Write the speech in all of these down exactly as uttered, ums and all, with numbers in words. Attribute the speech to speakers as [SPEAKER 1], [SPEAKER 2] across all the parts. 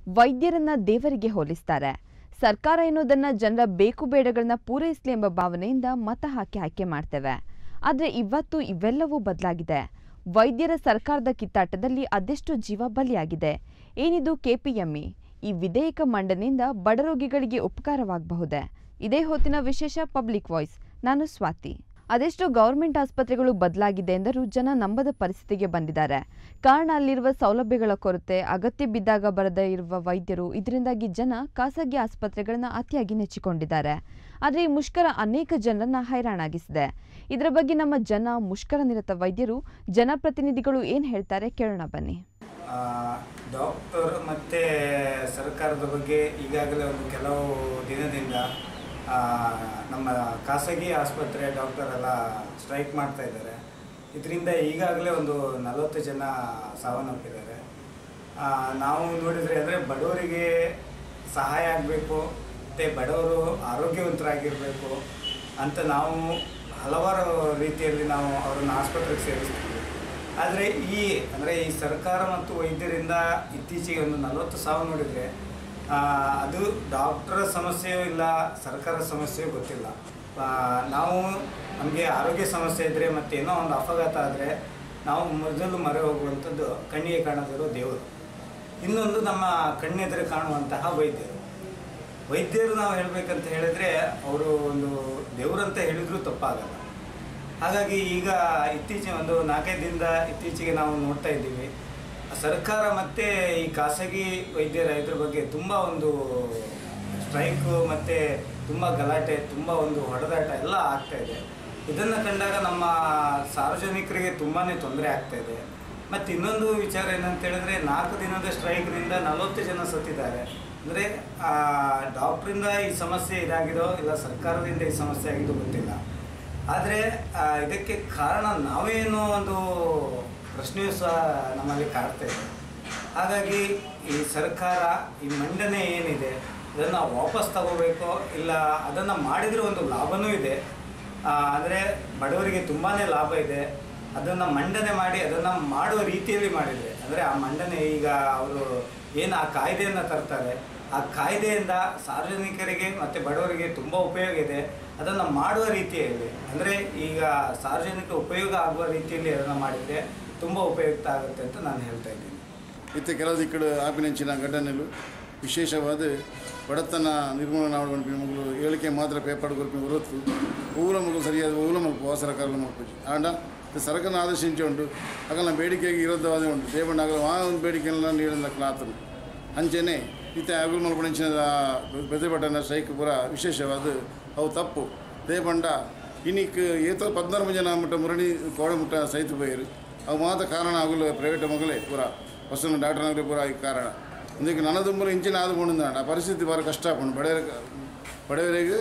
[SPEAKER 1] ವೈದ್ಯರನ್ನ ದೇವರಿಗೆ ಹೋಲಿಸ್ತಾರೆ. ಸರ್ಕಾರ ಎನ್ನುವುದನ್ನ ಜನರ ಬೇಕು ಬೇಡಗಳನ್ನ ಪೂರೈಸಲಿ ಎಂಬ ಭಾವನೆಯಿಂದ ಮತ ಹಾಕಿ ಆಯ್ಕೆ ಮಾಡ್ತೇವೆ. ಆದರೆ ಇವತ್ತು ಇವೆಲ್ಲವೂ ಬದಲಾಗಿದೆ. ವೈದ್ಯರ ಸರ್ಕಾರದ ಕಿತ್ತಾಟದಲ್ಲಿ ಅದೆಷ್ಟು ಜೀವ ಬಲಿಯಾಗಿದೆ. ಏನಿದು ಕೆಪಿಎಂಇ? ಈ ವಿಧೇಯಕ ಮಂಡನೆಯಿಂದ ಬಡ ರೋಗಿಗಳಿಗೆ ಉಪಕಾರವಾಗಬಹುದೇ? ಇದೇ ಹೊತ್ತಿನ ವಿಶೇಷ ಪಬ್ಲಿಕ್ ವಾಯ್ಸ್. ನಾನು ಸ್ವಾತಿ. ಅದೆಷ್ಟು ಗೌರ್ಮೆಂಟ್ ಆಸ್ಪತ್ರೆಗಳು ಬದಲಾಗಿದೆ ಎಂದರೂ ಜನ ನಂಬದ ಪರಿಸ್ಥಿತಿಗೆ ಬಂದಿದ್ದಾರೆ. ಕಾರಣ ಅಲ್ಲಿರುವ ಸೌಲಭ್ಯಗಳ ಕೊರತೆ, ಅಗತ್ಯ ಬಿದ್ದಾಗ ಬರದೇ ಇರುವ ವೈದ್ಯರು. ಇದರಿಂದಾಗಿ ಜನ ಖಾಸಗಿ ಆಸ್ಪತ್ರೆಗಳನ್ನು ಅತಿಯಾಗಿ ನೆಚ್ಚಿಕೊಂಡಿದ್ದಾರೆ. ಆದರೆ ಈ ಮುಷ್ಕರ ಅನೇಕ ಜನರನ್ನ ಹೈರಾಣಾಗಿಸಿದೆ. ಇದರ ಬಗ್ಗೆ ನಮ್ಮ ಜನ, ಮುಷ್ಕರ ನಿರತ ವೈದ್ಯರು, ಜನಪ್ರತಿನಿಧಿಗಳು ಏನು ಹೇಳ್ತಾರೆ ಕೇಳೋಣ ಬನ್ನಿ.
[SPEAKER 2] ಡಾಕ್ಟರ್ ಮತ್ತು ಸರ್ಕಾರದ ಬಗ್ಗೆ ಈಗಾಗಲೇ ಒಂದು ಕೆಲವು ದಿನದಿಂದ ನಮ್ಮ ಖಾಸಗಿ ಆಸ್ಪತ್ರೆ ಡಾಕ್ಟರ್ ಎಲ್ಲ ಸ್ಟ್ರೈಕ್ ಮಾಡ್ತಾ ಇದ್ದಾರೆ. ಇದರಿಂದ ಈಗಾಗಲೇ ಒಂದು ನಲವತ್ತು ಜನ ಸಾವನ್ನಪ್ಪಿದ್ದಾರೆ. ನಾವು ನೋಡಿದರೆ ಅಂದರೆ ಬಡವರಿಗೆ ಸಹಾಯ ಆಗಬೇಕು ಮತ್ತು ಬಡವರು ಆರೋಗ್ಯವಂತರಾಗಿರಬೇಕು ಅಂತ ನಾವು ಹಲವಾರು ರೀತಿಯಲ್ಲಿ ನಾವು ಅವರನ್ನು ಆಸ್ಪತ್ರೆಗೆ ಸೇರಿಸ್ತೀವಿ. ಆದರೆ ಈ ಅಂದರೆ ಈ ಸರ್ಕಾರ ಮತ್ತು ವೈದ್ಯರಿಂದ ಇತ್ತೀಚೆಗೆ ಒಂದು ನಲವತ್ತು ಸಾವು ನೋಡಿದರೆ ಅದು ಡಾಕ್ಟರ್ ಸಮಸ್ಯೆಯೂ ಇಲ್ಲ, ಸರ್ಕಾರದ ಸಮಸ್ಯೆಯೂ ಗೊತ್ತಿಲ್ಲ. ನಾವು ನಮಗೆ ಆರೋಗ್ಯ ಸಮಸ್ಯೆ ಇದ್ದರೆ ಮತ್ತು ಏನೋ ಒಂದು ಅಪಘಾತ ಆದರೆ ನಾವು ಮೊದಲು ಮೊರೆ ಹೋಗುವಂಥದ್ದು ಕಣ್ಣಿಗೆ ಕಾಣದಿರೋ ದೇವರು. ಇನ್ನೊಂದು ನಮ್ಮ ಕಣ್ಣೆದುರು ಕಾಣುವಂತಹ ವೈದ್ಯರು. ವೈದ್ಯರು ನಾವು ಹೇಳಬೇಕಂತ ಹೇಳಿದರೆ ಅವರು ಒಂದು ದೇವರಂತ ಹೇಳಿದರೂ ತಪ್ಪಾಗಲ್ಲ. ಹಾಗಾಗಿ ಈಗ ಇತ್ತೀಚೆಗೆ ಒಂದು ನಾಲ್ಕೈದು ದಿನದ ಇತ್ತೀಚೆಗೆ ನಾವು ನೋಡ್ತಾ ಇದ್ದೀವಿ, ಸರ್ಕಾರ ಮತ್ತು ಈ ಖಾಸಗಿ ವೈದ್ಯರ ಇದ್ರ ಬಗ್ಗೆ ತುಂಬ ಒಂದು ಸ್ಟ್ರೈಕು ಮತ್ತು ತುಂಬ ಗಲಾಟೆ, ತುಂಬ ಒಂದು ಹೊಡೆದಾಟ ಎಲ್ಲ ಆಗ್ತಾಯಿದೆ. ಇದನ್ನು ಕಂಡಾಗ ನಮ್ಮ ಸಾರ್ವಜನಿಕರಿಗೆ ತುಂಬಾ ತೊಂದರೆ ಆಗ್ತಾಯಿದೆ. ಮತ್ತು ಇನ್ನೊಂದು ವಿಚಾರ ಏನಂತ ಹೇಳಿದ್ರೆ, ನಾಲ್ಕು ದಿನದ ಸ್ಟ್ರೈಕ್ನಿಂದ ನಲವತ್ತು ಜನ ಸತ್ತಿದ್ದಾರೆ. ಅಂದರೆ ಡಾಕ್ಟ್ರಿಂದ ಈ ಸಮಸ್ಯೆ ಇದಾಗಿದೋ ಇಲ್ಲ ಸರ್ಕಾರದಿಂದ ಈ ಸಮಸ್ಯೆ ಆಗಿದೋ ಗೊತ್ತಿಲ್ಲ. ಆದರೆ ಇದಕ್ಕೆ ಕಾರಣ ನಾವೇನೋ ಒಂದು ಪ್ರಶ್ನೆಯೂ ಸಹ ನಮ್ಮಲ್ಲಿ ಕಾಡ್ತಾ ಇದೆ. ಹಾಗಾಗಿ ಈ ಸರ್ಕಾರ ಈ ಮಂಡನೆ ಏನಿದೆ ಇದನ್ನು ವಾಪಸ್ ತಗೋಬೇಕು, ಇಲ್ಲ ಅದನ್ನು ಮಾಡಿದರೆ ಒಂದು ಲಾಭವೂ ಇದೆ. ಅಂದರೆ ಬಡವರಿಗೆ ತುಂಬಾ ಲಾಭ ಇದೆ. ಅದನ್ನು ಮಂಡನೆ ಮಾಡಿ ಅದನ್ನು ಮಾಡುವ ರೀತಿಯಲ್ಲಿ ಮಾಡಿದರೆ, ಅಂದರೆ ಆ ಮಂಡನೆ ಈಗ ಅವರು ಏನು ಆ ಕಾಯ್ದೆಯನ್ನು ತರ್ತಾರೆ, ಆ ಕಾಯ್ದೆಯಿಂದ ಸಾರ್ವಜನಿಕರಿಗೆ ಮತ್ತು ಬಡವರಿಗೆ ತುಂಬ ಉಪಯೋಗ ಇದೆ. ಅದನ್ನು ಮಾಡುವ ರೀತಿಯಲ್ಲಿ, ಅಂದರೆ ಈಗ ಸಾರ್ವಜನಿಕ ಉಪಯೋಗ ಆಗುವ ರೀತಿಯಲ್ಲಿ ಅದನ್ನು ಮಾಡಿದರೆ ತುಂಬ ಉಪಯುಕ್ತ ಆಗುತ್ತೆ ಅಂತ ನಾನು ಹೇಳ್ತಾ ಇದ್ದೀನಿ.
[SPEAKER 3] ಇತ್ತ ಕೆಲವು ದಿಕ್ಕಡು ಆಪಿನಂಚಿನ ಘಟನೆಗಳು ವಿಶೇಷವಾದ ಬಡತನ ನಿರ್ಮೂಲನೆ ಮಾಡುವ ಮಗಳು ಹೇಳಿಕೆ ಮಾತ್ರ ಪೇಪರ್ ಗುರುಪಿ ಹೊರತು ಊರ ಮಗಳು ಸರಿಯಾದ ಊರ ಮಲ್ಪು ಸರ್ಕಾರ ಮಲ್ಪು ಆಂಡ ಸರ್ಕಾರ ಆದೇಶಿಂಚಿ ಉಂಟು. ಆಗಲ್ಲ ಬೇಡಿಕೆಗೆ ವಿರೋಧವಾದ ಉಂಟು. ದೇವಣ್ಣ ಆಗಲ್ಲ ಆ ಒಂದು ಬೇಡಿಕೆಲ್ಲ ನೀಡಿದ ಕ್ಲಾತರು ಅಂಚೆನೆ ಇತ್ತ ಅಗುಲ್ ಮಲ್ಪಡಿಂಚಿನ ಪ್ರತಿಭಟನಾ ಸ್ಟ್ರೈಕ್ ಪೂರ ವಿಶೇಷವಾದ ಅವು ತಪ್ಪು. ದೇವಣ್ಣ ಇನ್ನಿಕ್ ಏತೋ ಪದ್ನಾರು ಜನ ಮುಟ್ಟ ಮುರಣಿ ಕೋಡೆ ಮುಟ್ಟ ಸಹಿತ ಬೈರು ಅವು ಮಾತ್ರ ಕಾರಣ ಆಗಲು ಪ್ರೈವೇಟ್ ಮಗಳೇ ಪೂರ ಹೊಸ ಡಾಕ್ಟರ್ ನಗರ ಪೂರ ಈ ಕಾರಣ. ಇದಕ್ಕೆ ನನದುಂಬರು ಇಂಚಿನ ಆದುಕೊಂಡು ಆ ಪರಿಸ್ಥಿತಿ ಭಾಳ ಕಷ್ಟ ಆಗ್ಕೊಂಡು ಬಡವರ ಬಡವರಿಗೆ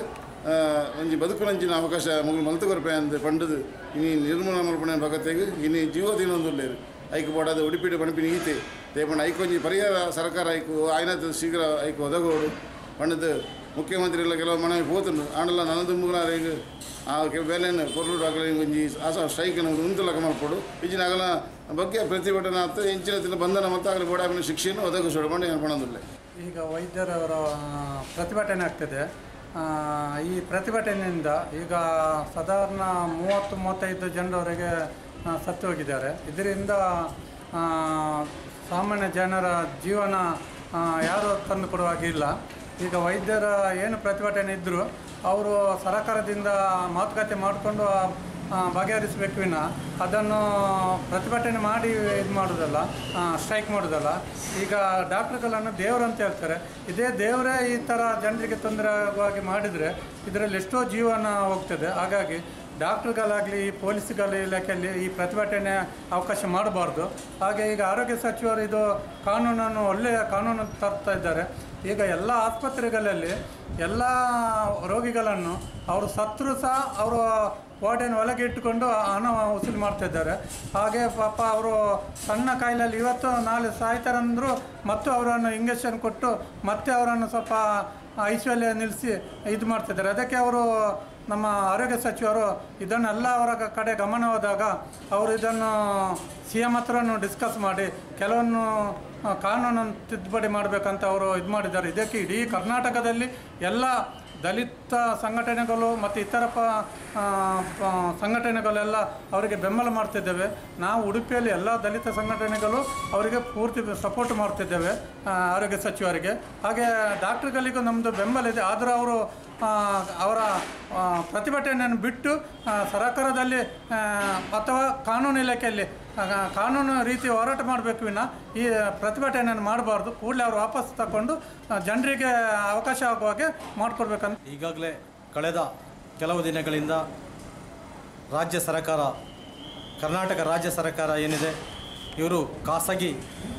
[SPEAKER 3] ಒಂಜಿ ಬದುಕುನಂಚಿನ ಅವಕಾಶ ಮಗಳು ಮಲ್ತು ಕೊರಪೆ ಅಂತ ಪಂಡದು ಇನ್ನು ನಿರ್ಮೂಲನೆ ಮಲ್ಪಣೆ ಭಗತೆಗೆ ಇನ್ನು ಜೀವ ತಿನ್ನೊಂದುಲ್ಲೇರು ಐಕು ಬೋಡಾದ ಉಡುಪಿಡಿ ಪಣಪಿನ ಈತೆ ದೇಪಂಡ ಐಕೊಂಜಿ ಪರಿಹಾರ ಸರ್ಕಾರ ಐಕು ಆಯ್ನತ್ತು ಶೀಘ್ರ ಐಕು ಒದಗೋಡು ಪಂಡದು ಮುಖ್ಯಮಂತ್ರಿ ಎಲ್ಲ ಕೆಲವು ಮನೆ ಹೋತುಂಡು ಆಂಡಲ್ಲ ನನದುಂಬುಗಳ ಈಗ ಆ ಬೇಲೆಯನ್ನು ಕೊರಡು ಆಗಲಿ ಒಂಜಿ ಆಸ ಸ್ಟ್ರೈಕನ್ನು ಉಂತುಲಕ ಮಾಡ್ಕೊಡು ಇಜಿನ ಆಗಲ ಬಗ್ಗೆ ಪ್ರತಿಭಟನೆ ಆಗ್ತದೆ. ಇಂಚಿನ ತಿನ್ನ ಬಂಧನ ಮತ್ತು ಆಗಲಿ ಬೋಡಾಪಿನ ಶಿಕ್ಷೆಯನ್ನು ಒದಗಿಸೋಡು ಮಾಡಿ ಅನ್ಕೊಳ್ಳೋದಿಲ್ಲ.
[SPEAKER 4] ಈಗ ವೈದ್ಯರವರ ಪ್ರತಿಭಟನೆ ಆಗ್ತದೆ. ಈ ಪ್ರತಿಭಟನೆಯಿಂದ ಈಗ ಸಾಧಾರಣ ಮೂವತ್ತು ಮೂವತ್ತೈದು ಜನರವರೆಗೆ ಸತ್ತು ಹೋಗಿದ್ದಾರೆ. ಇದರಿಂದ ಸಾಮಾನ್ಯ ಜನರ ಜೀವನ ಯಾರೂ ತಂದು ಕೊಡುವಾಗಿಲ್ಲ. ಈಗ ವೈದ್ಯರ ಏನು ಪ್ರತಿಭಟನೆ ಇದ್ದರೂ ಅವರು ಸರಕಾರದಿಂದ ಮಾತುಕತೆ ಮಾಡಿಕೊಂಡು ಬಗೆಹರಿಸಬೇಕು ವಿನ ಅದನ್ನು ಪ್ರತಿಭಟನೆ ಮಾಡಿ ಇದು ಮಾಡೋದಲ್ಲ, ಸ್ಟ್ರೈಕ್ ಮಾಡೋದಲ್ಲ. ಈಗ ಡಾಕ್ಟ್ರುಗಳನ್ನು ದೇವರು ಅಂತ ಹೇಳ್ತಾರೆ. ಇದೇ ದೇವರೇ ಈ ಥರ ಜನರಿಗೆ ತೊಂದರೆ ಆಗುವಾಗೆ ಮಾಡಿದರೆ ಇದರಲ್ಲಿ ಎಷ್ಟೋ ಜೀವನ ಹೋಗ್ತದೆ. ಹಾಗಾಗಿ ಡಾಕ್ಟ್ರುಗಳಾಗಲಿ ಪೊಲೀಸ್ಗಳ ಇಲಾಖೆಯಲ್ಲಿ ಈ ಪ್ರತಿಭಟನೆ ಅವಕಾಶ ಮಾಡಬಾರ್ದು. ಹಾಗೆ ಈಗ ಆರೋಗ್ಯ ಸಚಿವರು ಇದು ಕಾನೂನನ್ನು ಒಳ್ಳೆಯ ಕಾನೂನು ತರ್ತಾ ಇದ್ದಾರೆ. ಈಗ ಎಲ್ಲ ಆಸ್ಪತ್ರೆಗಳಲ್ಲಿ ಎಲ್ಲ ರೋಗಿಗಳನ್ನು ಅವರು ಸತ್ರು ಸಹ ಅವರು ವಾರ್ಡನ್ ಒಳಗೆ ಇಟ್ಟುಕೊಂಡು ಹಣ ವಸೂಲಿ ಮಾಡ್ತಾಯಿದ್ದಾರೆ. ಹಾಗೆ ಪಾಪ ಅವರು ಸಣ್ಣ ಕಾಯಿಲೆಯಲ್ಲಿ ಇವತ್ತು ನಾಳೆ ಸಾಯ್ತಾರಂದರೂ ಮತ್ತು ಅವರನ್ನು ಇಂಜೆಕ್ಷನ್ ಕೊಟ್ಟು ಮತ್ತೆ ಅವರನ್ನು ಸ್ವಲ್ಪ ಐ ಸಿ ಯು ಅಲ್ಲಿ ನಿಲ್ಲಿಸಿ ಇದು ಮಾಡ್ತಿದ್ದಾರೆ. ಅದಕ್ಕೆ ಅವರು ನಮ್ಮ ಆರೋಗ್ಯ ಸಚಿವರು ಇದನ್ನೆಲ್ಲ ಅವರ ಕಡೆ ಗಮನ ಹೋದಾಗ ಅವರು ಇದನ್ನು ಸಿ ಎಂ ಹತ್ರನೂ ಡಿಸ್ಕಸ್ ಮಾಡಿ ಕೆಲವನ್ನು ಕಾನೂನನ್ನು ತಿದ್ದುಪಡಿ ಮಾಡಬೇಕಂತ ಅವರು ಇದು ಮಾಡಿದ್ದಾರೆ. ಇದಕ್ಕೆ ಇಡೀ ಕರ್ನಾಟಕದಲ್ಲಿ ಎಲ್ಲ ದಲಿತ ಸಂಘಟನೆಗಳು ಮತ್ತು ಇತರ ಪ ಸಂಘಟನೆಗಳೆಲ್ಲ ಅವರಿಗೆ ಬೆಂಬಲ ಮಾಡ್ತಿದ್ದೇವೆ. ನಾವು ಉಡುಪಿಯಲ್ಲಿ ಎಲ್ಲ ದಲಿತ ಸಂಘಟನೆಗಳು ಅವರಿಗೆ ಪೂರ್ತಿ ಸಪೋರ್ಟ್ ಮಾಡ್ತಿದ್ದೇವೆ ಆರೋಗ್ಯ ಸಚಿವರಿಗೆ. ಹಾಗೆ ಡಾಕ್ಟ್ರುಗಳಿಗೂ ನಮ್ಮದು ಬೆಂಬಲ ಇದೆ. ಆದರೂ ಅವರು ಅವರ ಪ್ರತಿಭಟನೆಯನ್ನು ಬಿಟ್ಟು ಸರ್ಕಾರದಲ್ಲಿ ಅಥವಾ ಕಾನೂನು ಇಲಾಖೆಯಲ್ಲಿ ಕಾನೂನು ರೀತಿ ಹೋರಾಟ ಮಾಡಬೇಕು ವಿನ ಈ ಪ್ರತಿಭಟನೆಯನ್ನು ಮಾಡಬಾರ್ದು. ಕೂಡಲೇ ಅವರು ವಾಪಸ್ ತಗೊಂಡು ಜನರಿಗೆ ಅವಕಾಶ ಆಗುವ ಹಾಗೆ ಮಾಡಿಕೊಡ್ಬೇಕಂತ.
[SPEAKER 5] ಈಗಾಗಲೇ ಕಳೆದ ಕೆಲವು ದಿನಗಳಿಂದ ರಾಜ್ಯ ಸರ್ಕಾರ, ಕರ್ನಾಟಕ ರಾಜ್ಯ ಸರ್ಕಾರ ಏನಿದೆ, ಇವರು ಖಾಸಗಿ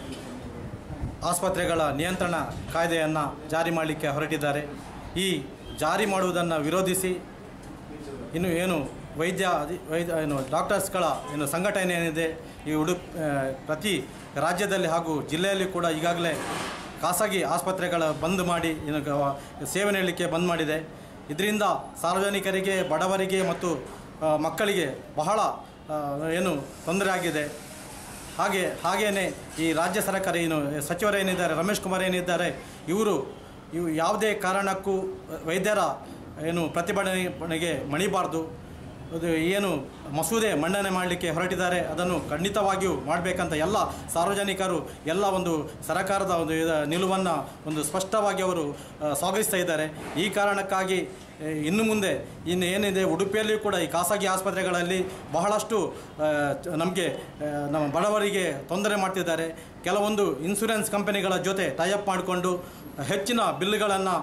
[SPEAKER 5] ಆಸ್ಪತ್ರೆಗಳ ನಿಯಂತ್ರಣ ಕಾಯ್ದೆಯನ್ನು ಜಾರಿ ಮಾಡಲಿಕ್ಕೆ ಹೊರಟಿದ್ದಾರೆ. ಈ ಜಾರಿ ಮಾಡುವುದನ್ನು ವಿರೋಧಿಸಿ ಇನ್ನು ಏನು ವೈದ್ಯ ವೈದ್ಯ ಏನು ಡಾಕ್ಟರ್ಸ್ಗಳ ಏನು ಸಂಘಟನೆ ಏನಿದೆ ಈ ಉಡುಪಿ ಪ್ರತಿ ರಾಜ್ಯದಲ್ಲಿ ಹಾಗೂ ಜಿಲ್ಲೆಯಲ್ಲಿ ಕೂಡ ಈಗಾಗಲೇ ಖಾಸಗಿ ಆಸ್ಪತ್ರೆಗಳ ಬಂದ್ ಮಾಡಿ ಏನು ಸೇವೆ ನೀಡಲಿಕ್ಕೆ ಬಂದ್ ಮಾಡಿದೆ. ಇದರಿಂದ ಸಾರ್ವಜನಿಕರಿಗೆ, ಬಡವರಿಗೆ ಮತ್ತು ಮಕ್ಕಳಿಗೆ ಬಹಳ ಏನು ತೊಂದರೆ ಆಗಿದೆ. ಹಾಗೆ ಹಾಗೆಯೇ ಈ ರಾಜ್ಯ ಸರ್ಕಾರ ಏನು ಸಚಿವರೇನಿದ್ದಾರೆ, ರಮೇಶ್ ಕುಮಾರ್ ಏನಿದ್ದಾರೆ, ಇವರು ಇವು ಯಾವುದೇ ಕಾರಣಕ್ಕೂ ವೈದ್ಯರ ಏನು ಪ್ರತಿಭಟನೆಗೆ ಮಣಿಬಾರ್ದು. ಅದು ಏನು ಮಸೂದೆ ಮಂಡನೆ ಮಾಡಲಿಕ್ಕೆ ಹೊರಟಿದ್ದಾರೆ ಅದನ್ನು ಖಂಡಿತವಾಗಿಯೂ ಮಾಡಬೇಕಂತ ಎಲ್ಲ ಸಾರ್ವಜನಿಕರು ಎಲ್ಲ ಒಂದು ಸರ್ಕಾರದ ಒಂದು ನಿಲುವನ್ನು ಒಂದು ಸ್ಪಷ್ಟವಾಗಿ ಅವರು ಸ್ವಾಗತಿಸ್ತಾ ಇದ್ದಾರೆ. ಈ ಕಾರಣಕ್ಕಾಗಿ ಇನ್ನು ಮುಂದೆ ಇನ್ನು ಏನಿದೆ ಉಡುಪಿಯಲ್ಲಿಯೂ ಕೂಡ ಈ ಖಾಸಗಿ ಆಸ್ಪತ್ರೆಗಳಲ್ಲಿ ಬಹಳಷ್ಟು ನಮಗೆ ನಮ್ಮ ಬಡವರಿಗೆ ತೊಂದರೆ ಮಾಡ್ತಿದ್ದಾರೆ. ಕೆಲವೊಂದು ಇನ್ಶೂರೆನ್ಸ್ ಕಂಪನಿಗಳ ಜೊತೆ ಟೈಅಪ್ ಮಾಡಿಕೊಂಡು ಹೆಚ್ಚಿನ ಬಿಲ್ಗಳನ್ನು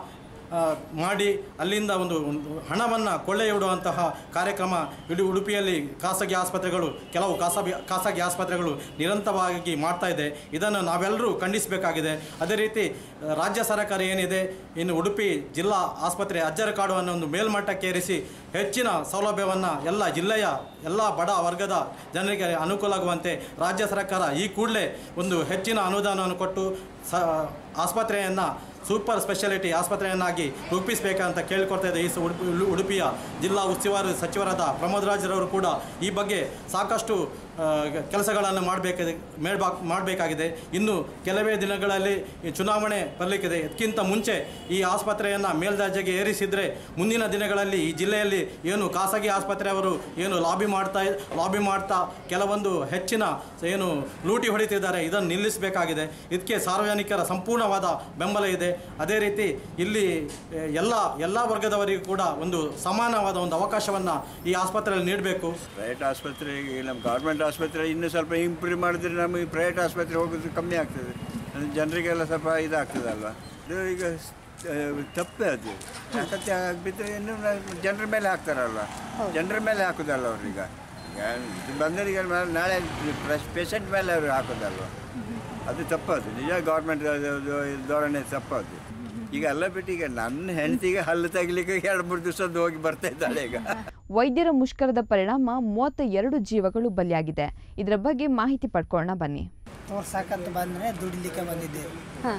[SPEAKER 5] ಮಾಡಿ ಅಲ್ಲಿಂದ ಒಂದು ಹಣವನ್ನು ಕೊಳ್ಳೆಯಿಡುವಂತಹ ಕಾರ್ಯಕ್ರಮ ಇಡೀ ಉಡುಪಿಯಲ್ಲಿ ಖಾಸಗಿ ಆಸ್ಪತ್ರೆಗಳು ಕೆಲವು ಖಾಸಗಿ ಖಾಸಗಿ ಆಸ್ಪತ್ರೆಗಳು ನಿರಂತರವಾಗಿ ಮಾಡ್ತಾ ಇದೆ. ಇದನ್ನು ನಾವೆಲ್ಲರೂ ಖಂಡಿಸಬೇಕಾಗಿದೆ. ಅದೇ ರೀತಿ ರಾಜ್ಯ ಸರ್ಕಾರ ಏನಿದೆ, ಇನ್ನು ಉಡುಪಿ ಜಿಲ್ಲಾ ಆಸ್ಪತ್ರೆ ಅಜ್ಜರ ಕಾಡುವನ್ನು ಒಂದು ಮೇಲ್ಮಟ್ಟಕ್ಕೇರಿಸಿ ಹೆಚ್ಚಿನ ಸೌಲಭ್ಯವನ್ನು ಎಲ್ಲ ಜಿಲ್ಲೆಯ ಎಲ್ಲ ಬಡ ವರ್ಗದ ಜನರಿಗೆ ಅನುಕೂಲ ಆಗುವಂತೆ ರಾಜ್ಯ ಸರ್ಕಾರ ಈ ಕೂಡಲೇ ಒಂದು ಹೆಚ್ಚಿನ ಅನುದಾನವನ್ನು ಕೊಟ್ಟು ಸ ಆಸ್ಪತ್ರೆಯನ್ನು ಸೂಪರ್ ಸ್ಪೆಷಾಲಿಟಿ ಆಸ್ಪತ್ರೆಯನ್ನಾಗಿ ರೂಪಿಸಬೇಕಂತ ಕೇಳಿಕೊಡ್ತಾ ಇದೆ. ಈ ಉಡುಪಿಯ ಜಿಲ್ಲಾ ಉಸ್ತುವಾರಿ ಸಚಿವರಾದ ಪ್ರಮೋದ್ ರಾಜ್ರವರು ಕೂಡ ಈ ಬಗ್ಗೆ ಸಾಕಷ್ಟು ಕೆಲಸಗಳನ್ನು ಮಾಡಬೇಕಾಗಿದೆ ಮಾಡಬೇಕಾಗಿದೆ ಇನ್ನು ಕೆಲವೇ ದಿನಗಳಲ್ಲಿ ಚುನಾವಣೆ ಬರಲಿಕ್ಕಿದೆ. ಇದಕ್ಕಿಂತ ಮುಂಚೆ ಈ ಆಸ್ಪತ್ರೆಯನ್ನು ಮೇಲ್ದರ್ಜೆಗೆ ಏರಿಸಿದರೆ ಮುಂದಿನ ದಿನಗಳಲ್ಲಿ ಈ ಜಿಲ್ಲೆಯಲ್ಲಿ ಏನು ಖಾಸಗಿ ಆಸ್ಪತ್ರೆಯವರು ಏನು ಲಾಬಿ ಮಾಡ್ತಾ ಲಾಬಿ ಮಾಡ್ತಾ ಕೆಲವೊಂದು ಹೆಚ್ಚಿನ ಏನು ಲೂಟಿ ಹೊಡಿತಿದ್ದಾರೆ, ಇದನ್ನು ನಿಲ್ಲಿಸಬೇಕಾಗಿದೆ. ಇದಕ್ಕೆ ಸಾರ್ವಜನಿಕರ ಸಂಪೂರ್ಣವಾದ ಬೆಂಬಲ ಇದೆ. ಅದೇ ರೀತಿ ಇಲ್ಲಿ ಎಲ್ಲ ಎಲ್ಲ ವರ್ಗದವರಿಗೂ ಕೂಡ ಒಂದು ಸಮಾನವಾದ ಒಂದು ಅವಕಾಶವನ್ನು ಈ ಆಸ್ಪತ್ರೆಯಲ್ಲಿ ನೀಡಬೇಕು.
[SPEAKER 6] ಪ್ರೈವೇಟ್ ಆಸ್ಪತ್ರೆಗೆ ನಮ್ಮ ಗೌರ್ಮೆಂಟ್ ಆಸ್ಪತ್ರೆ ಇನ್ನೂ ಸ್ವಲ್ಪ ಇಂಪ್ರೂವ್ ಮಾಡಿದ್ರೆ ನಮಗೆ ಪ್ರೈವೇಟ್ ಆಸ್ಪತ್ರೆ ಹೋಗೋದು ಕಮ್ಮಿ ಆಗ್ತದೆ. ಅಂದರೆ ಜನರಿಗೆಲ್ಲ ಸ್ವಲ್ಪ ಇದಾಗ್ತದಲ್ವ. ಇದು ಈಗ ತಪ್ಪೇ ಅದು. ಯಾಕಂತ ಬಿದ್ದರೆ ಇನ್ನೂ ಜನರ ಮೇಲೆ ಹಾಕ್ತಾರಲ್ವ, ಜನರ ಮೇಲೆ ಹಾಕೋದಲ್ಲ ಅವ್ರೀಗ. ಈಗ ಇದು ಬಂದವರಿಗೆ ನಾಳೆ ಪೇಷಂಟ್ ಮೇಲೆ ಅವರು ಹಾಕೋದಲ್ವ, ಅದು ತಪ್ಪದು. ನಿಜ ಗೌರ್ಮೆಂಟ್ ಧೋರಣೆ ತಪ್ಪದು. ಈಗ ಎಲ್ಲ ಬಿಟ್ಟು ಈಗ ನನ್ನ ಹೆಂಡತಿಗೆ ಹಲ್ಲು ತೆಗಿಲಿಕ್ಕೆ ಎರಡು ಮೂರು ದಿವಸದ್ದು ಹೋಗಿ ಬರ್ತಾ ಇದ್ದಾಳೆ. ಈಗ
[SPEAKER 1] ವೈದ್ಯರ ಮುಷ್ಕರದ ಪರಿಣಾಮ ಮೂವತ್ತ ಎರಡು ಜೀವಗಳು ಬಲಿಯಾಗಿದೆ. ಇದರ ಬಗ್ಗೆ ಮಾಹಿತಿ ಪಡ್ಕೊಳ್ಳೋಣ ಬನ್ನಿ.
[SPEAKER 7] ತೋರ್ಸಾಕಂತ ಬಂದರೆ ದುಡಿಲಿಕ್ಕೆ ಬಂದಿದ್ದೇವೆ.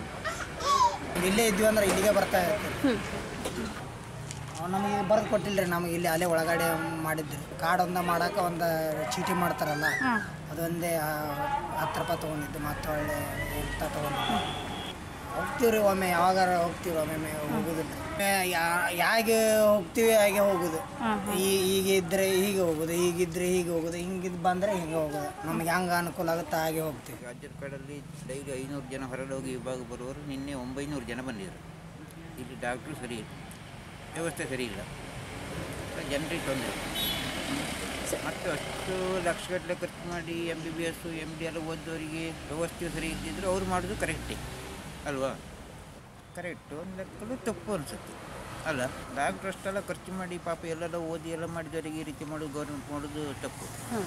[SPEAKER 7] ಇಲ್ಲೇ ಇದ್ವಿ ಅಂದ್ರೆ ಇಲ್ಲಿಗೆ ಬರ್ತಾ ಇರ್ತೀವಿ. ನಮಗೆ ಬರೆದು ಕೊಟ್ಟಿಲ್ಲ ರೀ. ನಮಗೆ ಇಲ್ಲಿ ಅಲ್ಲೇ ಒಳಗಡೆ ಮಾಡಿದ್ರಿ. ಕಾರ್ಡ್ ಒಂದ ಮಾಡೋಕೆ ಒಂದು ಚೀಟಿ ಮಾಡ್ತಾರಲ್ಲ, ಅದೊಂದೇ ಹತ್ತು ರೂಪಾಯಿ ತೊಗೊಂಡಿದ್ದು. ಮತ್ತು ಒಳ್ಳೆ ಎಂತ ತೊಗೊಂಡಿದ್ದು ಹೋಗ್ತೀವಿ ರೀ. ಒಮ್ಮೆ ಯಾವಾಗಾರ ಹೋಗ್ತೀವಿ, ಒಮ್ಮೆ ಹೋಗೋದಿಲ್ಲ. ಯಾಗೆ ಹೋಗ್ತೀವಿ ಹಾಗೆ ಹೋಗೋದು. ಈ ಈಗ ಇದ್ದರೆ ಹೀಗೆ ಹೋಗೋದು, ಹೀಗಿದ್ರೆ ಹೀಗೆ ಹೋಗೋದು, ಹಿಂಗಿದ್ದು ಬಂದರೆ ಹಿಂಗೆ ಹೋಗೋದು. ನಮ್ಗೆ ಹೆಂಗೆ ಅನುಕೂಲ ಆಗುತ್ತೆ ಹಾಗೆ ಹೋಗ್ತೀವಿ.
[SPEAKER 8] ರಾಜ್ಯದ ಕಡೆಯಲ್ಲಿ ಡೈಲಿ ಐನೂರು ಜನ ಹೊರಡೋಗಿ ವಿಭಾಗ ಬರುವವರು ನಿನ್ನೆ ಒಂಬೈನೂರು ಜನ ಬಂದಿದ್ದರು. ಇಲ್ಲಿ ಡಾಕ್ಟ್ರು ಸರಿ ಇಲ್ಲ, ವ್ಯವಸ್ಥೆ ಸರಿ ಇಲ್ಲ, ಜನರಿಗೆ ತೊಂದರೆ. ಮತ್ತು ಅಷ್ಟು ಲಕ್ಷಗಟ್ಟಲೆ ಖರ್ಚು ಮಾಡಿ M B B S M D ಎಲ್ಲ ಓದೋರಿಗೆ ವ್ಯವಸ್ಥೆ ಸರಿ ಇದ್ದಿದ್ರು ಅವ್ರು ಮಾಡೋದು ಕರೆಕ್ಟೇ ಅಲ್ವಾ? ಕರೆಕ್ಟು ಒಂದು ಲೆಕ್ಕಲು ತಪ್ಪು ಅನಿಸುತ್ತೆ ಅಲ್ಲ. ಡಾಕ್ಟ್ರು ಅಷ್ಟೆಲ್ಲ ಖರ್ಚು ಮಾಡಿ ಪಾಪ ಎಲ್ಲೆಲ್ಲ ಓದಿ ಎಲ್ಲ ಮಾಡಿದವರಿಗೆ ಈ ರೀತಿ ಮಾಡೋದು ಗೌರ್ಮೆಂಟ್ ಮಾಡೋದು ತಪ್ಪು.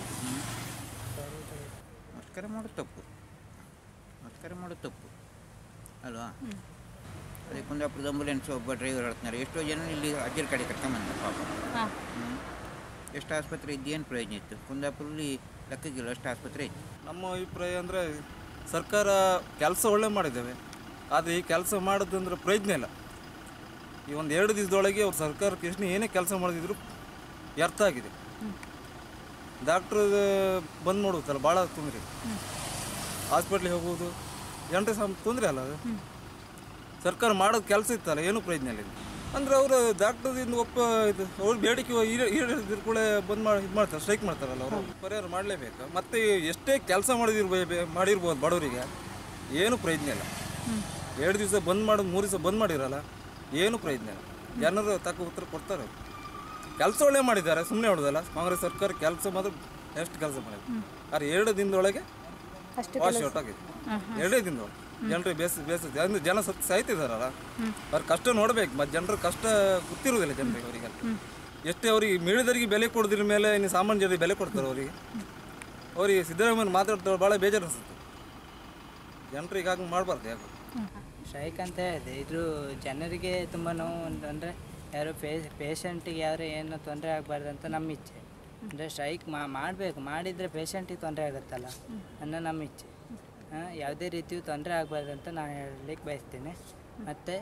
[SPEAKER 8] ಮಸ್ಕರ ಮಾಡೋದು ತಪ್ಪು, ಮಸ್ಕರ ಮಾಡೋದು ತಪ್ಪು ಅಲ್ವಾ? ಅದೇ ಕುಂದಾಪುರದ ಆಂಬುಲೆನ್ಸ್ ಒಬ್ಬ ಡ್ರೈವರ್ ಹೇಳ್ತಾರೆ, ಎಷ್ಟೋ ಜನ ಇಲ್ಲಿ ಅಜ್ಜರ ಕಡೆ ಕರ್ಕೊಂಬಂದ ಪಾಪ. ಹ್ಞೂ ಎಷ್ಟು ಆಸ್ಪತ್ರೆ ಇದ್ದೇನು ಪ್ರಯೋಜನ ಇತ್ತು? ಕುಂದಾಪುರಲ್ಲಿ ಲೆಕ್ಕಕ್ಕಿಲ್ಲ ಅಷ್ಟು ಆಸ್ಪತ್ರೆ ಇತ್ತು.
[SPEAKER 9] ನಮ್ಮ ಅಭಿಪ್ರಾಯ ಅಂದರೆ ಸರ್ಕಾರ ಕೆಲಸ ಒಳ್ಳೆ ಮಾಡಿದ್ದೇವೆ, ಆದರೆ ಈ ಕೆಲಸ ಮಾಡೋದಂದ್ರೆ ಪ್ರಯೋಜನ ಇಲ್ಲ.
[SPEAKER 5] ಈ ಒಂದು ಎರಡು ದಿವಸದೊಳಗೆ ಅವ್ರು ಸರ್ಕಾರಕ್ಕೆ ಎಷ್ಟು ಏನೇ ಕೆಲಸ ಮಾಡಿದ್ರು ವ್ಯರ್ಥ ಆಗಿದೆ. ಡಾಕ್ಟ್ರ್ ಬಂದ್ ಮಾಡುತ್ತಲ್ಲ ಭಾಳ ತೊಂದರೆ, ಹಾಸ್ಪಿಟ್ಲಿಗೆ ಹೋಗೋದು ಜನರಿಗೆ ಸಹ ತೊಂದರೆ ಅಲ್ಲ. ಅದು ಸರ್ಕಾರ ಮಾಡೋದು ಕೆಲಸ ಇತ್ತಲ್ಲ, ಏನೂ ಪ್ರಯೋಜನ ಇಲ್ಲ. ಅಂದರೆ ಅವರು ಡಾಕ್ಟರ್ದಿಂದ ಒಪ್ಪ ಇದು ಅವ್ರು ಬೇಡಿಕೆ ಈಡೇರಿದ್ರು ಕೂಡ ಬಂದ್ ಮಾಡಿ ಇದು ಮಾಡ್ತಾರೆ, ಸ್ಟ್ರೈಕ್ ಮಾಡ್ತಾರಲ್ಲ, ಅವರು ಪರಿಹಾರ ಮಾಡಲೇಬೇಕು. ಮತ್ತು ಎಷ್ಟೇ ಕೆಲಸ ಮಾಡಿದಿರ್ಬೇ ಮಾಡಿರ್ಬೋದು ಬಡವರಿಗೆ, ಏನೂ ಪ್ರಯೋಜನ ಇಲ್ಲ. ಎರಡು ದಿವಸ ಬಂದ್ ಮಾಡೋದು, ಮೂರು ದಿವಸ ಬಂದ್ ಮಾಡಿರಲ್ಲ, ಏನೂ ಪ್ರಯೋಜನ ಇಲ್ಲ. ಜನರು ತಕ್ಕ ಉತ್ತರ ಕೊಡ್ತಾರೆ. ಕೆಲಸ ಒಳ್ಳೆ ಮಾಡಿದ್ದಾರೆ, ಸುಮ್ಮನೆ ಹೊಡೆದಲ್ಲ ಕಾಂಗ್ರೆಸ್ ಸರ್ಕಾರ. ಕೆಲಸ ಮಾತ್ರ ಎಷ್ಟು ಕೆಲಸ ಮಾಡಿದೆ, ಆದರೆ ಎರಡು ದಿನದೊಳಗೆ ವಾಶ್ ಔಟ್ ಆಗಿದೆ. ಎರಡೇ ದಿನದೊಳಗೆ ಜನರಿಗೆ ಬೇಸ ಬೇಸಿದೆ ಅಂದ್ರೆ ಜನ ಸತ್ ಸಾಯ್ತಿದಾರಲ್ಲ, ಅವ್ರ ಕಷ್ಟ ನೋಡ್ಬೇಕು. ಮತ್ತು ಜನರ ಕಷ್ಟ ಗೊತ್ತಿರೋದಿಲ್ಲ ಜನರಿಗೆ. ಅವರಿಗೆ ಎಷ್ಟೇ ಅವ್ರಿಗೆ ಮೀಳಿದರಿಗೆ ಬೆಲೆ ಕೊಡೋದ್ರ ಮೇಲೆ ಇನ್ನು ಸಾಮಾನ್ಯ ಜನರಿಗೆ ಬೆಲೆ ಕೊಡ್ತಾರೆ. ಅವರಿಗೆ ಅವರಿಗೆ ಸಿದ್ದರಾಮಯ್ಯ ಮಾತಾಡ್ತಾರೆ, ಭಾಳ ಬೇಜಾರು ಅನಿಸುತ್ತೆ. ಜನರಿಗೆ ಹಾಗೆ ಮಾಡಬಾರ್ದು. ಯಾಕೆ
[SPEAKER 9] ಸ್ಟ್ರೈಕ್ ಅಂತ ಇದೆ, ಇದು ಜನರಿಗೆ ತುಂಬ ನೋವು. ಅಂದರೆ ಯಾರು ಪೇ ಪೇಷಂಟಿಗೆ ಯಾರು ಏನು ತೊಂದರೆ ಆಗಬಾರ್ದು ಅಂತ ನಮ್ಮ ಇಚ್ಛೆ. ಅಂದರೆ ಸ್ಟ್ರೈಕ್ ಮಾಡಬೇಕು, ಮಾಡಿದರೆ ಪೇಷಂಟಿಗೆ ತೊಂದರೆ ಆಗುತ್ತಲ್ಲ ಅನ್ನೋ ನಮ್ಮ ಇಚ್ಛೆ. ಯಾವುದೇ ರೀತಿಯೂ ತೊಂದರೆ ಆಗಬಾರ್ದು ಅಂತ ನಾನು ಹೇಳಲಿಕ್ಕೆ ಬಯಸ್ತೇನೆ. ಮತ್ತು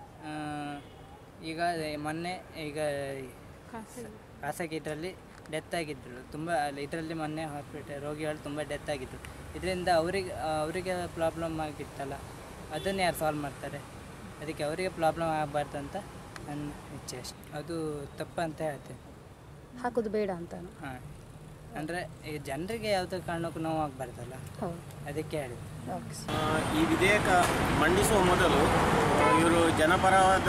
[SPEAKER 9] ಈಗ ಮೊನ್ನೆ ಈಗ ಖಾಸಗಿ ಇದರಲ್ಲಿ ಡೆತ್ ಆಗಿದ್ದರು ತುಂಬ. ಇದರಲ್ಲಿ ಮೊನ್ನೆ ಹಾಸ್ಪಿಟಲ್ ರೋಗಿಗಳು ತುಂಬ ಡೆತ್ ಆಗಿದ್ದರು. ಇದರಿಂದ ಅವರಿಗೆ ಅವರಿಗೆ ಪ್ರಾಬ್ಲಮ್ ಆಗಿತ್ತಲ್ಲ, ಅದನ್ನು ಯಾರು ಸಾಲ್ವ್ ಮಾಡ್ತಾರೆ? ಅದಕ್ಕೆ ಅವರಿಗೆ ಪ್ರಾಬ್ಲಮ್ ಆಗಬಾರ್ದು ಅಂತ ನನ್ನ ಇಚ್ಛೆ ಅಷ್ಟೆ. ಅದು ತಪ್ಪಂತ ಹೇಳ್ತೇನೆ,
[SPEAKER 10] ಹಾಕೋದು ಬೇಡ ಅಂತ.
[SPEAKER 9] ಹಾಂ, ಅಂದರೆ ಈ ಜನರಿಗೆ ಯಾವುದೇ ಕಾರಣಕ್ಕೂ ನೋವು ಆಗಬಾರ್ದಲ್ಲ, ಅದಕ್ಕೆ ಹೇಳಿದೆ.
[SPEAKER 11] ಈ ವಿಧೇಯಕ ಮಂಡಿಸುವ ಮೊದಲು ಇವರು ಜನಪರವಾದ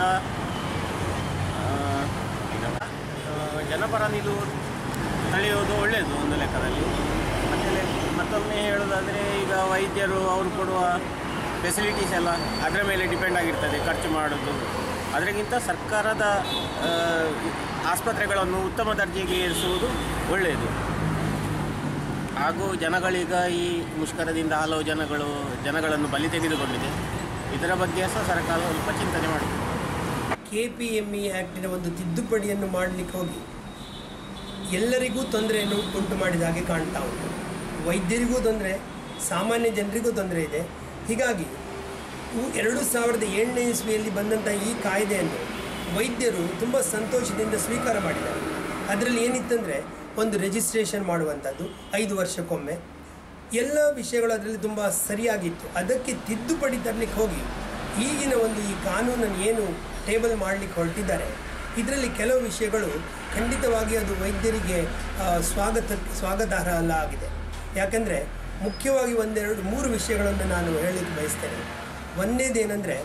[SPEAKER 11] ಜನಪರ ನಿಲುವು ತಳೆಯೋದು ಒಳ್ಳೆಯದು ಒಂದು ಲೆಕ್ಕದಲ್ಲಿ. ಮತ್ತು ಮತ್ತೊಮ್ಮೆ ಹೇಳೋದಾದರೆ, ಈಗ ವೈದ್ಯರು ಅವರು ಕೊಡುವ ಫೆಸಿಲಿಟೀಸ್ ಎಲ್ಲ ಅದರ ಮೇಲೆ ಡಿಪೆಂಡ್ ಆಗಿರ್ತದೆ ಖರ್ಚು ಮಾಡೋದು. ಅದರಿಗಿಂತ ಸರ್ಕಾರದ ಆಸ್ಪತ್ರೆಗಳನ್ನು ಉತ್ತಮ ದರ್ಜೆಗೆ ಏರಿಸುವುದು ಒಳ್ಳೆಯದು. ಹಾಗೂ ಜನಗಳೀಗ ಈ ಮುಷ್ಕರದಿಂದ ಹಲವು ಜನಗಳು ಜನಗಳನ್ನು ಬಲಿ ತೆಗೆದುಕೊಂಡಿದೆ. ಇದರ ಬಗ್ಗೆ ಸಹ ಸರ್ಕಾರ ಸ್ವಲ್ಪ ಚಿಂತನೆ ಮಾಡಿದೆ.
[SPEAKER 12] ಕೆ ಪಿ ಎಮ್ ಇ ಆ್ಯಕ್ಟಿನ ಒಂದು ತಿದ್ದುಪಡಿಯನ್ನು ಮಾಡಲಿಕ್ಕೆ ಹೋಗಿ ಎಲ್ಲರಿಗೂ ತೊಂದರೆಯನ್ನು ಉಂಟು ಮಾಡಿದ ಹಾಗೆ ಕಾಣ್ತಾ ಉಂಟು. ವೈದ್ಯರಿಗೂ ತೊಂದರೆ, ಸಾಮಾನ್ಯ ಜನರಿಗೂ ತೊಂದರೆ ಇದೆ. ಹೀಗಾಗಿ ಎರಡು ಸಾವಿರದ ಏಳನೇ ಇಸ್ವಿಯಲ್ಲಿ ಬಂದಂಥ ಈ ಕಾಯ್ದೆಯನ್ನು ವೈದ್ಯರು ತುಂಬ ಸಂತೋಷದಿಂದ ಸ್ವೀಕಾರ ಮಾಡಿದ್ದಾರೆ. ಅದರಲ್ಲಿ ಏನಿತ್ತಂದರೆ, ಒಂದು ರಿಜಿಸ್ಟ್ರೇಷನ್ ಮಾಡುವಂಥದ್ದು ಐದು ವರ್ಷಕ್ಕೊಮ್ಮೆ, ಎಲ್ಲ ವಿಷಯಗಳು ಅದರಲ್ಲಿ ತುಂಬ ಸರಿಯಾಗಿತ್ತು. ಅದಕ್ಕೆ ತಿದ್ದುಪಡಿ ತರಲಿಕ್ಕೆ ಹೋಗಿ ಈಗಿನ ಒಂದು ಈ ಕಾನೂನನ್ನು ಏನು ಟೇಬಲ್ ಮಾಡಲಿಕ್ಕೆ ಹೊರಟಿದ್ದಾರೆ, ಇದರಲ್ಲಿ ಕೆಲವು ವಿಷಯಗಳು ಖಂಡಿತವಾಗಿ ಅದು ವೈದ್ಯರಿಗೆ ಸ್ವಾಗತ ಸ್ವಾಗತಾರ್ಹ ಅಲ್ಲ ಆಗಿದೆ. ಯಾಕಂದರೆ ಮುಖ್ಯವಾಗಿ ಒಂದೆರಡು ಮೂರು ವಿಷಯಗಳನ್ನು ನಾನು ಹೇಳಲಿಕ್ಕೆ ಬಯಸ್ತೇನೆ. ಒಂದನೇದೇನೆಂದರೆ,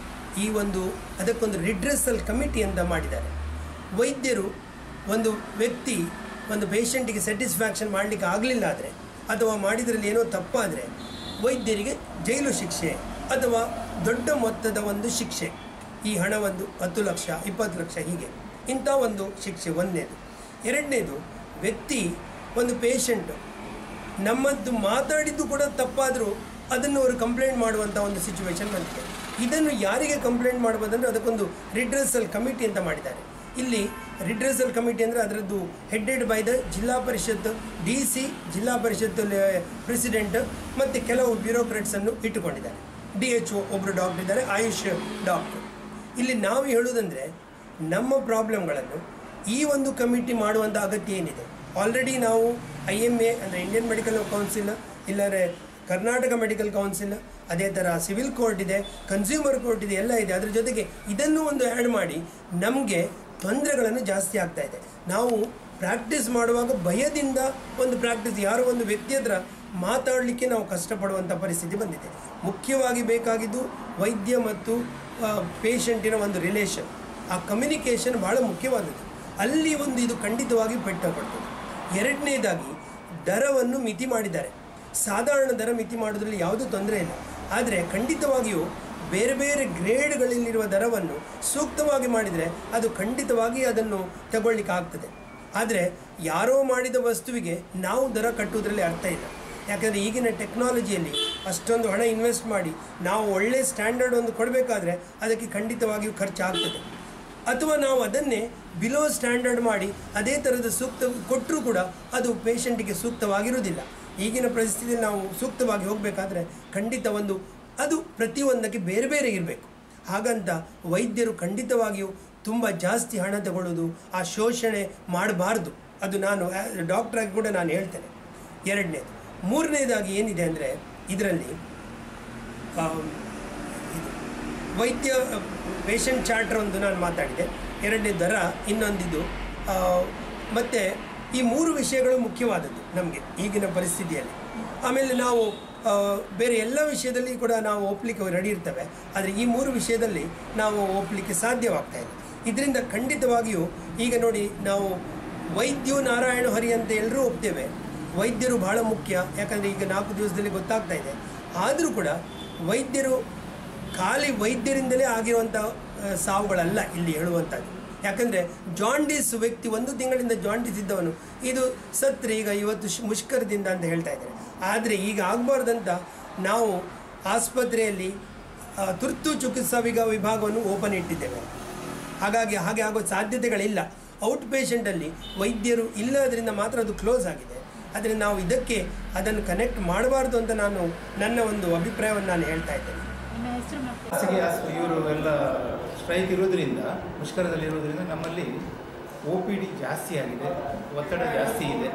[SPEAKER 12] ಈ ಒಂದು ಅದಕ್ಕೊಂದು ರಿಡ್ರೆಸಲ್ ಕಮಿಟಿ ಅಂತ ಮಾಡಿದ್ದಾರೆ. ವೈದ್ಯರು ಒಂದು ವ್ಯಕ್ತಿ ಒಂದು ಪೇಷಂಟಿಗೆ ಸ್ಯಾಟಿಸ್ಫ್ಯಾಕ್ಷನ್ ಮಾಡಲಿಕ್ಕೆ ಆಗಲಿಲ್ಲ ಆದರೆ, ಅಥವಾ ಮಾಡಿದ್ರಲ್ಲಿ ಏನೋ ತಪ್ಪಾದರೆ, ವೈದ್ಯರಿಗೆ ಜೈಲು ಶಿಕ್ಷೆ ಅಥವಾ ದೊಡ್ಡ ಮೊತ್ತದ ಒಂದು ಶಿಕ್ಷೆ, ಈ ಹಣ ಒಂದು ಹತ್ತು ಲಕ್ಷ ಇಪ್ಪತ್ತು ಲಕ್ಷ ಹೀಗೆ ಇಂಥ ಒಂದು ಶಿಕ್ಷೆ ಒಂದನೇದು. ಎರಡನೇದು, ವ್ಯಕ್ತಿ ಒಂದು ಪೇಷಂಟು ನಮ್ಮದ್ದು ಮಾತಾಡಿದ್ದು ಕೂಡ ತಪ್ಪಾದರೂ ಅದನ್ನು ಅವರು ಕಂಪ್ಲೇಂಟ್ ಮಾಡುವಂಥ ಒಂದು ಸಿಚುವೇಶನ್ ಬಂದಿದೆ. ಇದನ್ನು ಯಾರಿಗೆ ಕಂಪ್ಲೇಂಟ್ ಮಾಡ್ಬೋದಂದರೆ ಅದಕ್ಕೊಂದು ರಿಡ್ರೆಸಲ್ ಕಮಿಟಿ ಅಂತ ಮಾಡಿದ್ದಾರೆ. ಇಲ್ಲಿ ರಿಡ್ರೆಸಲ್ ಕಮಿಟಿ ಅಂದರೆ ಅದರದ್ದು ಹೆಡ್ಡೆಡ್ ಬೈ ದ ಜಿಲ್ಲಾ ಪರಿಷತ್ ಡಿ ಸಿ, ಜಿಲ್ಲಾ ಪರಿಷತ್ ಪ್ರೆಸಿಡೆಂಟ್ ಮತ್ತು ಕೆಲವು ಬ್ಯೂರೋಕ್ರಾಟ್ಸನ್ನು ಇಟ್ಟುಕೊಂಡಿದ್ದಾರೆ. ಡಿ ಎಚ್ ಒ ಒಬ್ಬರು ಡಾಕ್ಟರ್ ಇದ್ದಾರೆ, ಆಯುಷ್ ಡಾಕ್ಟರ್. ಇಲ್ಲಿ ನಾವು ಹೇಳುವುದಂದರೆ, ನಮ್ಮ ಪ್ರಾಬ್ಲಮ್ಗಳನ್ನು ಈ ಒಂದು ಕಮಿಟಿ ಮಾಡುವಂಥ ಅಗತ್ಯ ಏನಿದೆ. ಆಲ್ರೆಡಿ ನಾವು ಐ ಎಮ್ ಎ ಅಂದರೆ ಇಂಡಿಯನ್ ಮೆಡಿಕಲ್ ಕೌನ್ಸಿಲ್, ಇಲ್ಲರೆ ಕರ್ನಾಟಕ ಮೆಡಿಕಲ್ ಕೌನ್ಸಿಲ್, ಅದೇ ಥರ ಸಿವಿಲ್ ಕೋರ್ಟ್ ಇದೆ, ಕನ್ಸ್ಯೂಮರ್ ಕೋರ್ಟ್ ಇದೆ, ಎಲ್ಲ ಇದೆ. ಅದ್ರ ಜೊತೆಗೆ ಇದನ್ನು ಒಂದು ಆ್ಯಡ್ ಮಾಡಿ ನಮಗೆ ತೊಂದರೆಗಳನ್ನು ಜಾಸ್ತಿ ಆಗ್ತಾ ಇದೆ. ನಾವು ಪ್ರಾಕ್ಟೀಸ್ ಮಾಡುವಾಗ ಭಯದಿಂದ ಒಂದು ಪ್ರಾಕ್ಟೀಸ್, ಯಾರೋ ಒಂದು ವ್ಯಕ್ತಿ ಹತ್ರ ಮಾತಾಡಲಿಕ್ಕೆ ನಾವು ಕಷ್ಟಪಡುವಂಥ ಪರಿಸ್ಥಿತಿ ಬಂದಿದೆ. ಮುಖ್ಯವಾಗಿ ಬೇಕಾಗಿದ್ದು ವೈದ್ಯ ಮತ್ತು ಪೇಷಂಟಿನ ಒಂದು ರಿಲೇಷನ್, ಆ ಕಮ್ಯುನಿಕೇಷನ್ ಭಾಳ ಮುಖ್ಯವಾದದ್ದು. ಅಲ್ಲಿ ಒಂದು ಇದು ಖಂಡಿತವಾಗಿ ಪೆಟ್ಟಾಗ್ತದೆ. ಎರಡನೇದಾಗಿ, ದರವನ್ನು ಮಿತಿ ಮಾಡಿದ್ದಾರೆ. ಸಾಧಾರಣ ದರ ಮಿತಿ ಮಾಡೋದ್ರಲ್ಲಿ ಯಾವುದೂ ತೊಂದರೆ ಇಲ್ಲ. ಆದರೆ ಖಂಡಿತವಾಗಿಯೂ ಬೇರೆ ಬೇರೆ ಗ್ರೇಡ್ಗಳಲ್ಲಿರುವ ದರವನ್ನು ಸೂಕ್ತವಾಗಿ ಮಾಡಿದರೆ ಅದು ಖಂಡಿತವಾಗಿ ಅದನ್ನು ತಗೊಳ್ಳಿಕ್ಕೆ ಆಗ್ತದೆ. ಆದರೆ ಯಾರೋ ಮಾಡಿದ ವಸ್ತುವಿಗೆ ನಾವು ದರ ಕಟ್ಟುವುದರಲ್ಲಿ ಅರ್ಥ ಇಲ್ಲ. ಯಾಕಂದರೆ ಈಗಿನ ಟೆಕ್ನಾಲಜಿಯಲ್ಲಿ ಅಷ್ಟೊಂದು ಹಣ ಇನ್ವೆಸ್ಟ್ ಮಾಡಿ ನಾವು ಒಳ್ಳೆಯ ಸ್ಟ್ಯಾಂಡರ್ಡ್ ಒಂದು ಕೊಡಬೇಕಾದ್ರೆ ಅದಕ್ಕೆ ಖಂಡಿತವಾಗಿಯೂ ಖರ್ಚಾಗ್ತದೆ. ಅಥವಾ ನಾವು ಅದನ್ನೇ ಬಿಲೋ ಸ್ಟ್ಯಾಂಡರ್ಡ್ ಮಾಡಿ ಅದೇ ಥರದ ಸೂಕ್ತ ಕೊಟ್ಟರೂ ಕೂಡ ಅದು ಪೇಷಂಟಿಗೆ ಸೂಕ್ತವಾಗಿರುವುದಿಲ್ಲ. ಈಗಿನ ಪರಿಸ್ಥಿತಿಯಲ್ಲಿ ನಾವು ಸೂಕ್ತವಾಗಿ ಹೋಗಬೇಕಾದ್ರೆ ಖಂಡಿತ ಒಂದು ಅದು ಪ್ರತಿಯೊಂದಕ್ಕೆ ಬೇರೆ ಬೇರೆ ಇರಬೇಕು. ಹಾಗಂತ ವೈದ್ಯರು ಖಂಡಿತವಾಗಿಯೂ ತುಂಬ ಜಾಸ್ತಿ ಹಣ ತಗೊಳ್ಳೋದು, ಆ ಶೋಷಣೆ ಮಾಡಬಾರ್ದು. ಅದು ನಾನು ಡಾಕ್ಟ್ರಾಗಿ ಕೂಡ ನಾನು ಹೇಳ್ತೇನೆ. ಎರಡನೇದು. ಮೂರನೇದಾಗಿ ಏನಿದೆ ಅಂದರೆ ಇದರಲ್ಲಿ ವೈದ್ಯ ಪೇಷಂಟ್ ಚಾರ್ಟರ್ ಒಂದು ನಾನು ಮಾತಾಡಿದೆ, ಎರಡನೇ ದರ, ಇನ್ನೊಂದಿದು. ಮತ್ತು ಈ ಮೂರು ವಿಷಯಗಳು ಮುಖ್ಯವಾದದ್ದು ನಮಗೆ ಈಗಿನ ಪರಿಸ್ಥಿತಿಯಲ್ಲಿ. ಆಮೇಲೆ ನಾವು ಬೇರೆ ಎಲ್ಲ ವಿಷಯದಲ್ಲಿ ಕೂಡ ನಾವು ಒಪ್ಪಲಿಕ್ಕೆ ರೆಡಿ ಇರ್ತೇವೆ, ಆದರೆ ಈ ಮೂರು ವಿಷಯದಲ್ಲಿ ನಾವು ಒಪ್ಪಲಿಕ್ಕೆ ಸಾಧ್ಯವಾಗ್ತಾ ಇಲ್ಲ. ಇದರಿಂದ ಖಂಡಿತವಾಗಿಯೂ ಈಗ ನೋಡಿ, ನಾವು ವೈದ್ಯೋ ನಾರಾಯಣ ಹರಿ ಅಂತ ಎಲ್ಲರೂ ಒಪ್ತೇವೆ. ವೈದ್ಯರು ಬಹಳ ಮುಖ್ಯ, ಯಾಕಂದರೆ ಈಗ ನಾಲ್ಕು ದಿವಸದಲ್ಲಿ ಗೊತ್ತಾಗ್ತಾ ಇದೆ. ಆದರೂ ಕೂಡ ವೈದ್ಯರು ಖಾಲಿ ವೈದ್ಯರಿಂದಲೇ ಆಗಿರುವಂಥ ಸಾವುಗಳಲ್ಲ ಇಲ್ಲಿ ಹೇಳುವಂಥದ್ದು. ಯಾಕಂದರೆ ಜಾಂಡೀಸ್ ವ್ಯಕ್ತಿ ಒಂದು ತಿಂಗಳಿಂದ ಜಾಂಡೀಸ್ ಇದ್ದವನು ಇದು ಸತ್ರೆ ಈಗ ಇವತ್ತು ಮುಷ್ಕರದಿಂದ ಅಂತ ಹೇಳ್ತಾ ಇದ್ದಾರೆ. ಆದರೆ ಈಗ ಆಗಬಾರ್ದಂತ ನಾವು ಆಸ್ಪತ್ರೆಯಲ್ಲಿ ತುರ್ತು ಚಿಕಿತ್ಸಾ ವಿಭಾಗವನ್ನು ಓಪನ್ ಇಟ್ಟಿದ್ದೇವೆ. ಹಾಗಾಗಿ ಹಾಗೆ ಆಗೋ ಸಾಧ್ಯತೆಗಳಿಲ್ಲ. ಔಟ್ ಪೇಷಂಟಲ್ಲಿ ವೈದ್ಯರು ಇಲ್ಲದರಿಂದ ಮಾತ್ರ ಅದು ಕ್ಲೋಸ್ ಆಗಿದೆ. ಆದರೆ ನಾವು ಇದಕ್ಕೆ ಅದನ್ನು ಕನೆಕ್ಟ್ ಮಾಡಬಾರ್ದು ಅಂತ ನಾನು ನನ್ನ ಒಂದು ಅಭಿಪ್ರಾಯವನ್ನು ನಾನು ಹೇಳ್ತಾ ಇದ್ದೇನೆ.
[SPEAKER 13] ಖಾಸಗಿ ಇವರು ಎಲ್ಲ ಸ್ಟ್ರೈಕ್ ಇರೋದ್ರಿಂದ, ಮುಷ್ಕರದಲ್ಲಿ ಇರೋದ್ರಿಂದ ನಮ್ಮಲ್ಲಿ ಒ ಪಿ ಡಿ ಜಾಸ್ತಿ ಆಗಿದೆ, ಒತ್ತಡ ಜಾಸ್ತಿ ಇದೆ.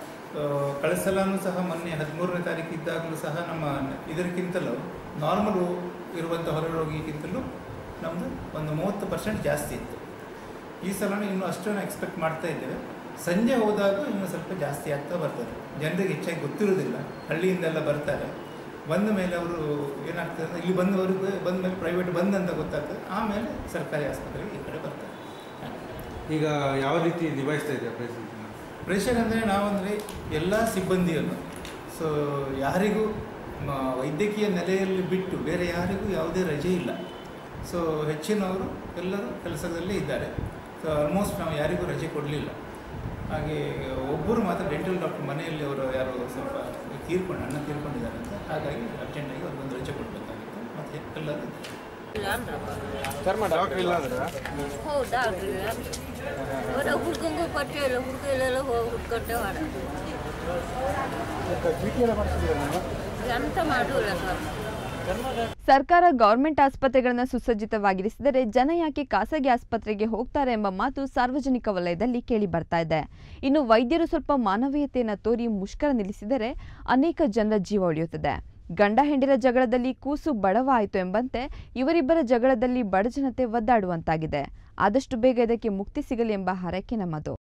[SPEAKER 13] ಕಳೆದ ಸಲನೂ ಸಹ ಮೊನ್ನೆ ಹದಿಮೂರನೇ ತಾರೀಕು ಇದ್ದಾಗಲೂ ಸಹ ನಮ್ಮ ಇದಕ್ಕಿಂತಲೂ ನಾರ್ಮಲ್ ಇರುವಂಥ ಹೊರರೋಗಿಗಿಂತಲೂ ನಮ್ಮದು ಒಂದು ಮೂವತ್ತು ಪರ್ಸೆಂಟ್ ಜಾಸ್ತಿ ಇತ್ತು. ಈ ಸಲನೂ ಇನ್ನೂ ಅಷ್ಟನ್ನು ಎಕ್ಸ್ಪೆಕ್ಟ್ ಮಾಡ್ತಾ ಇದ್ದೇವೆ. ಸಂಜೆ ಹೋದಾಗ ಇನ್ನೂ ಸ್ವಲ್ಪ ಜಾಸ್ತಿ ಆಗ್ತಾ ಬರ್ತದೆ. ಜನರಿಗೆ ಹೆಚ್ಚಾಗಿ ಗೊತ್ತಿರೋದಿಲ್ಲ, ಹಳ್ಳಿಯಿಂದೆಲ್ಲ ಬರ್ತಾರೆ. ಬಂದ ಮೇಲೆ ಅವರು ಏನಾಗ್ತದೆ ಅಂದರೆ ಇಲ್ಲಿ ಬಂದವರಿಗೆ ಬಂದ ಮೇಲೆ ಪ್ರೈವೇಟ್ ಬಂದಂತ ಗೊತ್ತಾಗ್ತದೆ, ಆಮೇಲೆ ಸರ್ಕಾರಿ ಆಸ್ಪತ್ರೆಗೆ ಈ ಕಡೆ ಬರ್ತಾರೆ.
[SPEAKER 14] ಈಗ ಯಾವ ರೀತಿ ನಿಭಾಯಿಸ್ತಾ ಇದ್ದೀರಾ ಪ್ರೆಷರ್?
[SPEAKER 13] ಪ್ರೆಷರ್ ಅಂದರೆ ನಾವಂದರೆ ಎಲ್ಲ ಸಿಬ್ಬಂದಿಯನ್ನು, ಸೊ ಯಾರಿಗೂ ವೈದ್ಯಕೀಯ ನೆಲೆಯಲ್ಲಿ ಬಿಟ್ಟು ಬೇರೆ ಯಾರಿಗೂ ಯಾವುದೇ ರಜೆ ಇಲ್ಲ. ಸೊ ಹೆಚ್ಚಿನವರು ಎಲ್ಲರೂ ಕೆಲಸದಲ್ಲೇ ಇದ್ದಾರೆ. ಸೊ ಆಲ್ಮೋಸ್ಟ್ ನಾವು ಯಾರಿಗೂ ರಜೆ ಕೊಡಲಿಲ್ಲ. ಹಾಗೆ ಒಬ್ಬರು ಮಾತ್ರ ಡೆಂಟಲ್ ಡಾಕ್ಟರ್ ಮನೆಯಲ್ಲಿ ಅವರು ಯಾರೋ ಸ್ವಲ್ಪ ತೀರ್ಕೊಂಡು ಅಣ್ಣ ತೀರ್ಕೊಂಡಿದ್ದಾರೆ ಅಂತ, ಹಾಗಾಗಿ ಅರ್ಜೆಂಟಾಗಿ ಅವ್ರಿಗೊಂದು ರಜೆ ಕೊಡಬೇಕಾಗಿತ್ತು. ಮತ್ತು ಎಲ್ಲರೂ
[SPEAKER 14] ಡಾಕ್ಟರ್ ಇಲ್ಲ ಅಂದ್ರೆ
[SPEAKER 15] ಹುಡ್ಕೊಂಗೂ ಪಟ್ಟಿಲ್ಲ, ಹುಡುಗಲೆಲ್ಲ ಹೋಗಿ ಹುಡ್ಕೊಟ್ಟೆ ಮಾಡ ಎಂತ ಮಾಡುವುಲ್ಲ ಸರ್.
[SPEAKER 1] ಸರ್ಕಾರ ಗೌರ್ಮೆಂಟ್ ಆಸ್ಪತ್ರೆಗಳನ್ನು ಸುಸಜ್ಜಿತವಾಗಿರಿಸಿದರೆ ಜನ ಯಾಕೆ ಖಾಸಗಿ ಆಸ್ಪತ್ರೆಗೆ ಹೋಗ್ತಾರೆ ಎಂಬ ಮಾತು ಸಾರ್ವಜನಿಕ ವಲಯದಲ್ಲಿ ಕೇಳಿ ಬರ್ತಾ ಇದೆ. ಇನ್ನು ವೈದ್ಯರು ಸ್ವಲ್ಪ ಮಾನವೀಯತೆಯನ್ನು ತೋರಿ ಮುಷ್ಕರ ನಿಲ್ಲಿಸಿದರೆ ಅನೇಕ ಜನರ ಜೀವ ಉಳಿಯುತ್ತದೆ. ಗಂಡ ಹೆಂಡಿರ ಜಗಳದಲ್ಲಿ ಕೂಸು ಬಡವ ಆಯಿತು ಎಂಬಂತೆ ಇವರಿಬ್ಬರ ಜಗಳದಲ್ಲಿ ಬಡಜನತೆ ಒದ್ದಾಡುವಂತಾಗಿದೆ. ಆದಷ್ಟು ಬೇಗ ಇದಕ್ಕೆ ಮುಕ್ತಿ ಸಿಗಲಿ ಎಂಬ ಹರಕೆ ನಮ್ಮದು.